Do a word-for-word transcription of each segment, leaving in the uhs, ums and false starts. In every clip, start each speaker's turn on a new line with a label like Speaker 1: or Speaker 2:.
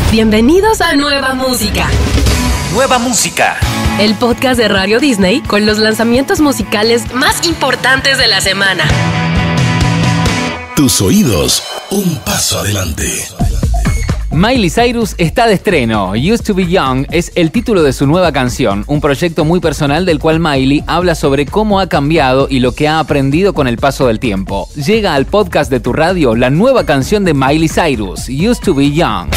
Speaker 1: Bienvenidos a Nueva Música.
Speaker 2: Nueva Música.
Speaker 1: El podcast de Radio Disney con los lanzamientos musicales más importantes de la semana.
Speaker 3: Tus oídos, un paso adelante.
Speaker 4: Miley Cyrus está de estreno. Used to Be Young es el título de su nueva canción, un proyecto muy personal del cual Miley habla sobre cómo ha cambiado y lo que ha aprendido con el paso del tiempo. Llega al podcast de tu radio la nueva canción de Miley Cyrus, Used to Be Young.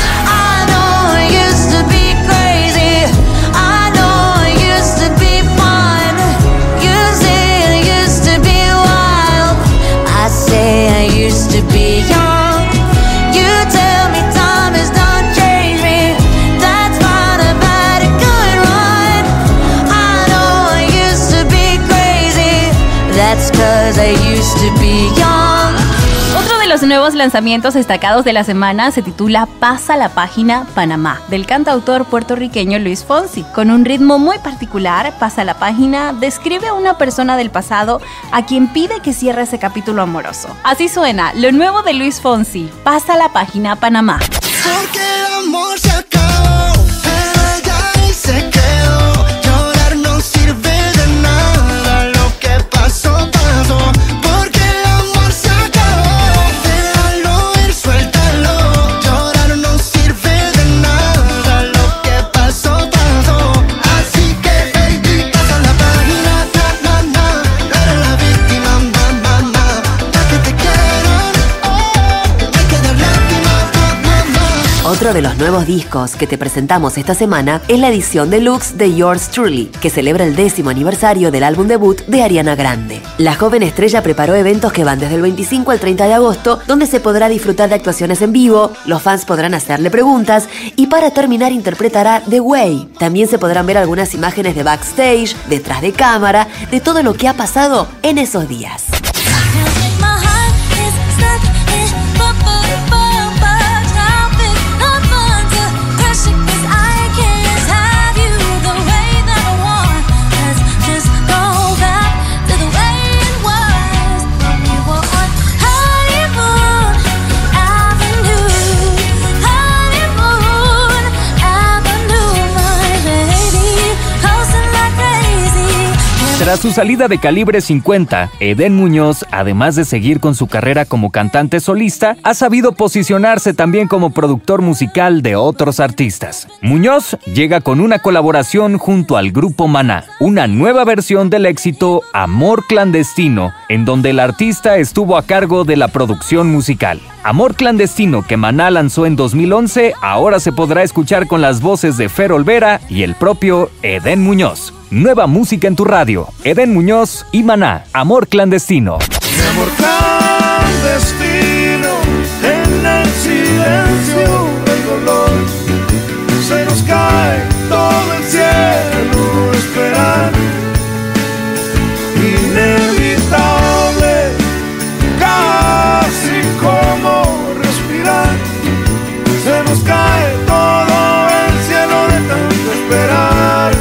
Speaker 5: Otro de los nuevos lanzamientos destacados de la semana se titula Pasa la Página Panamá, del cantautor puertorriqueño Luis Fonsi. Con un ritmo muy particular, Pasa la Página describe a una persona del pasado a quien pide que cierre ese capítulo amoroso. Así suena lo nuevo de Luis Fonsi, Pasa la Página Panamá.
Speaker 6: Porque el amor se acabó, pero ya y se quedó. Llorar no sirve de nada, lo que pasó, pasó. Porque el amor se acabó, déjalo ir, suéltalo. Llorar no sirve de nada, lo que pasó, pasó. Así que baby, pasa la página, na, na, na. No eres la víctima, na, na, na. Pa' que te quieran, oh, hay que dar lástima, na, na, na.
Speaker 7: Otro de los nuevos discos que te presentamos esta semana es la edición deluxe de Yours Truly, que celebra el décimo aniversario del álbum debut de Ariana Grande. La joven estrella preparó eventos que van desde el veinticinco al treinta de agosto, donde se podrá disfrutar de actuaciones en vivo, los fans podrán hacerle preguntas y para terminar interpretará The Way. También se podrán ver algunas imágenes de backstage, detrás de cámara, de todo lo que ha pasado en esos días.
Speaker 4: Tras su salida de Calibre cincuenta, Edén Muñoz, además de seguir con su carrera como cantante solista, ha sabido posicionarse también como productor musical de otros artistas. Muñoz llega con una colaboración junto al grupo Maná, una nueva versión del éxito Amor Clandestino, en donde el artista estuvo a cargo de la producción musical. Amor Clandestino, que Maná lanzó en dos mil once, ahora se podrá escuchar con las voces de Fer Olvera y el propio Edén Muñoz. Nueva música en tu radio, Edén Muñoz y Maná, Amor Clandestino.
Speaker 6: Amor clandestino, en el silencio del dolor, se nos cae todo el cielo, esperar, inevitable, casi como respirar, se nos cae todo el cielo de tanto esperar.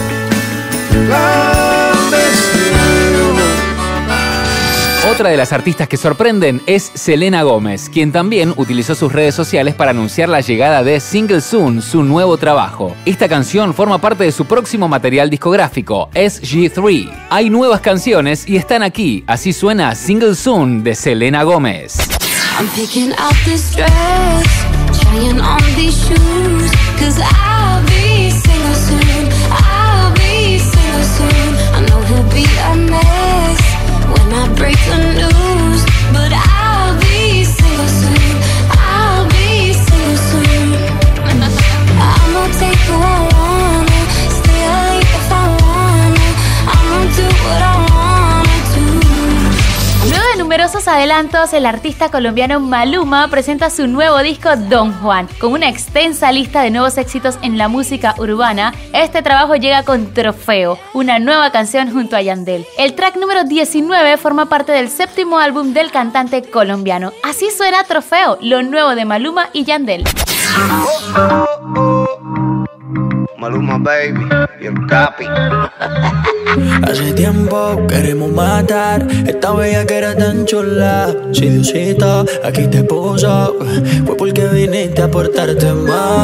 Speaker 4: Otra de las artistas que sorprenden es Selena Gómez, quien también utilizó sus redes sociales para anunciar la llegada de Single Soon, su nuevo trabajo. Esta canción forma parte de su próximo material discográfico, S G tres. Hay nuevas canciones y están aquí, así suena Single Soon de Selena Gómez.
Speaker 8: I'm picking out this dress, trying on these shoes, 'cause I'll be single soon, I'll be single soon. I know he'll be a mess when I break the news, but I'll be single soon, I'll be single soon. I'm gonna take who I wanna, stay late if I wanna, I'm gonna do what I wanna do.
Speaker 5: Luego de numerosos adelantos, el artista colombiano Maluma presenta su nuevo disco Don Juan. Con una extensa lista de nuevos éxitos en la música urbana, este trabajo llega con Trofeo, una nueva canción junto a Yandel. El track número diecinueve forma parte del séptimo álbum del cantante colombiano. Así suena Trofeo, lo nuevo de Maluma y Yandel.
Speaker 6: Oh, oh, oh.
Speaker 9: Maluma baby y el Capi.
Speaker 10: Hace tiempo queremos matar esta bella que era tan chula. Si Diosito aquí te puso, fue porque viniste a portarte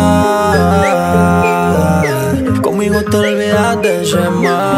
Speaker 10: mal. Conmigo te olvidaste de ese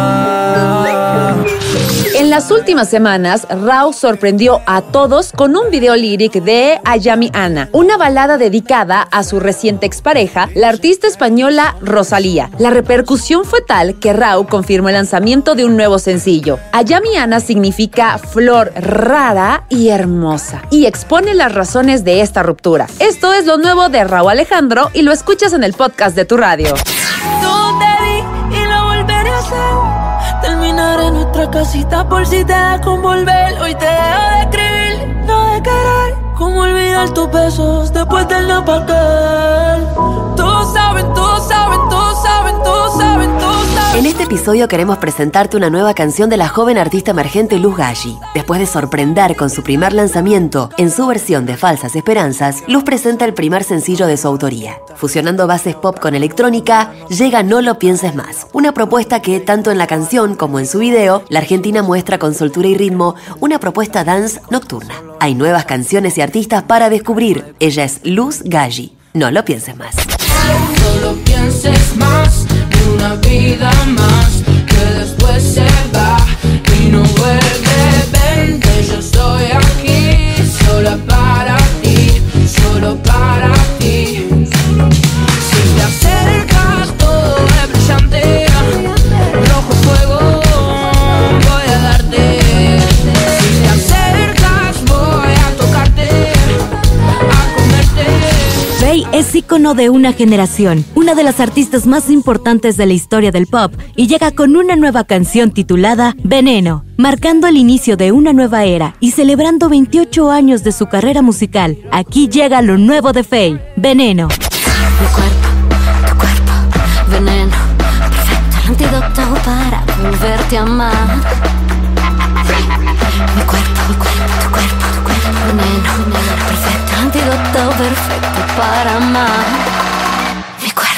Speaker 10: mal.
Speaker 11: En las últimas semanas, Rauw sorprendió a todos con un video lyric de Ayami Ana, una balada dedicada a su reciente expareja, la artista española Rosalía. La repercusión fue tal que Rauw confirmó el lanzamiento de un nuevo sencillo. Ayami Ana significa flor rara y hermosa, y expone las razones de esta ruptura. Esto es lo nuevo de Rauw Alejandro y lo escuchas en el podcast de tu radio.
Speaker 10: No te vi y lo volveré a hacer. Terminaré nuestra casita por si te da con volver. Hoy te dejo de escribir, no de querer. Cómo olvidar tus besos después del no pa' aquel. Todos saben, todos saben, todos saben, todos saben, todos saben.
Speaker 7: En este episodio queremos presentarte una nueva canción de la joven artista emergente Luz Galli. Después de sorprender con su primer lanzamiento en su versión de Falsas Esperanzas, Luz presenta el primer sencillo de su autoría. Fusionando bases pop con electrónica, llega No Lo Pienses Más, una propuesta que, tanto en la canción como en su video, la argentina muestra con soltura y ritmo una propuesta dance nocturna. Hay nuevas canciones y artistas para descubrir. Ella es Luz Galli. No lo pienses más.
Speaker 10: No lo pienses más, una vida más que después se va y no vuelve. Vente, yo estoy aquí, solo para ti, solo para ti. Si te acercas todo es brillante, rojo fuego voy a darte. Si te acercas voy a tocarte, a comerte.
Speaker 12: Feid es ícono de una generación, una de las artistas más importantes de la historia del pop, y llega con una nueva canción titulada Veneno, marcando el inicio de una nueva era y celebrando veintiocho años de su carrera musical. Aquí llega lo nuevo de Feid, Veneno.
Speaker 8: Mi cuerpo, tu cuerpo, veneno, perfecto, el antídoto para volverte a amar. Mi cuerpo, mi cuerpo, tu cuerpo, tu cuerpo, veneno, perfecto, el antídoto perfecto para amar. Mi cuerpo.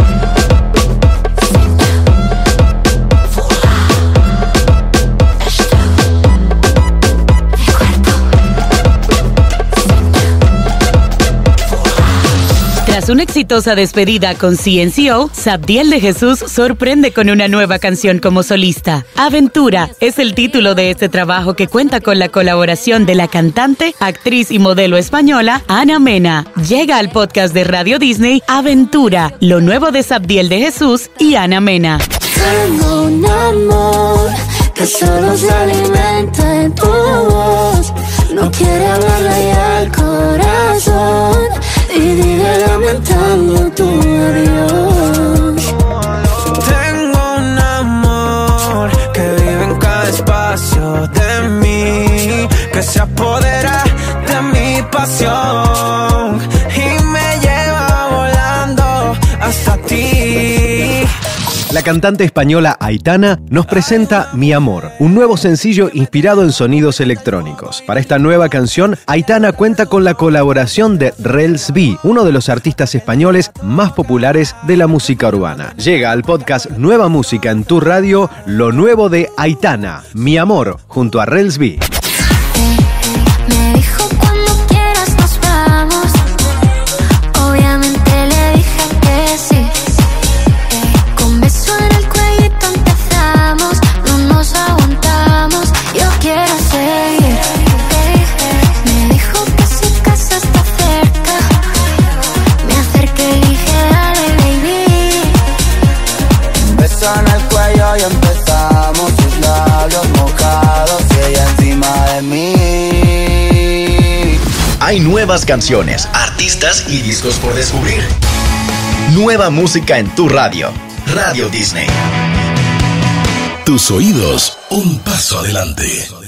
Speaker 1: Tras una exitosa despedida con C N C O, Sabdiel de Jesús sorprende con una nueva canción como solista. Aventura es el título de este trabajo que cuenta con la colaboración de la cantante, actriz y modelo española Ana Mena. Llega al podcast de Radio Disney Aventura, lo nuevo de Sabdiel de Jesús y Ana Mena.
Speaker 8: Tengo un amor que solo se alimenta en tu voz. No quiere hablarle ya al corazón y vive lamentando tu adiós.
Speaker 10: Tengo un amor que vive en cada espacio de mí, que se apodera de mi pasión y me lleva volando hasta ti.
Speaker 13: La cantante española Aitana nos presenta Mi Amor, un nuevo sencillo inspirado en sonidos electrónicos. Para esta nueva canción, Aitana cuenta con la colaboración de Rels B, uno de los artistas españoles más populares de la música urbana. Llega al podcast Nueva Música en tu radio, lo nuevo de Aitana, Mi Amor, junto a Rels B.
Speaker 8: Me dijo cuando quieras nos vamos. Obviamente le dije que sí. Con beso en el cuellito empezamos. No nos aguantamos. Yo quiero seguir. Me dijo que su casa está cerca. Me acerqué y dije dale baby.
Speaker 9: Un beso en el cuello y empezamos. Sus labios mojados y ella encima de mí.
Speaker 2: Hay nuevas canciones, artistas y discos por descubrir. Nueva música en tu radio. Radio Disney.
Speaker 3: Tus oídos, un paso adelante.